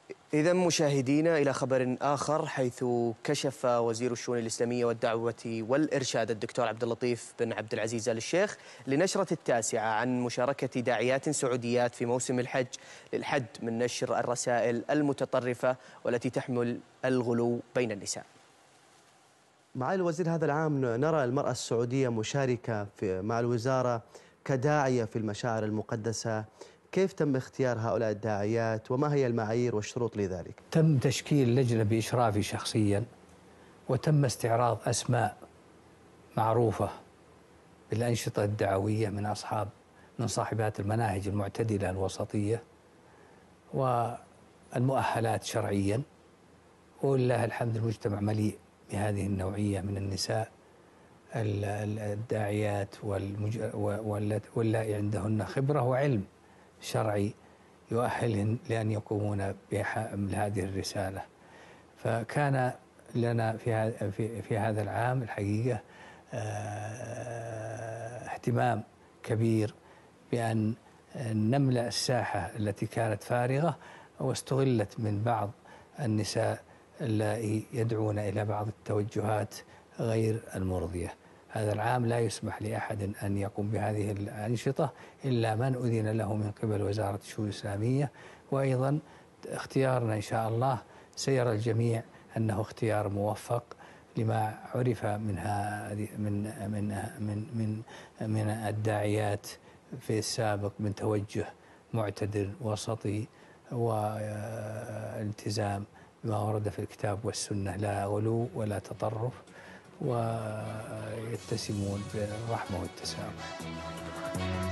إذا مشاهدينا إلى خبر آخر، حيث كشف وزير الشؤون الإسلامية والدعوة والإرشاد الدكتور عبد اللطيف بن عبد العزيز آل الشيخ لنشرة التاسعة عن مشاركة داعيات سعوديات في موسم الحج للحد من نشر الرسائل المتطرفة والتي تحمل الغلو بين النساء. معالي الوزير، هذا العام نرى المرأة السعودية مشاركة مع الوزارة كداعية في المشاعر المقدسة. كيف تم اختيار هؤلاء الداعيات وما هي المعايير والشروط لذلك؟ تم تشكيل لجنة بإشرافي شخصيا، وتم استعراض أسماء معروفة بالأنشطة الدعوية من صاحبات المناهج المعتدلة الوسطية والمؤهلات شرعيا، ولله الحمد المجتمع مليء بهذه النوعية من النساء الداعيات واللائي عندهن خبرة وعلم شرعي يؤهلهن لأن يقومون بحمل هذه الرسالة. فكان لنا في هذا العام الحقيقة اهتمام كبير بأن نملأ الساحة التي كانت فارغة واستغلت من بعض النساء اللائي يدعون إلى بعض التوجهات غير المرضية. هذا العام لا يسمح لأحد أن يقوم بهذه الأنشطة إلا من أذن له من قبل وزارة الشؤون الإسلامية، وأيضا اختيارنا إن شاء الله سيرى الجميع أنه اختيار موفق لما عرف من الداعيات في السابق من توجه معتدل وسطي والتزام بما ورد في الكتاب والسنة، لا غلو ولا تطرف، ويتسمون بالرحمة والتسامح.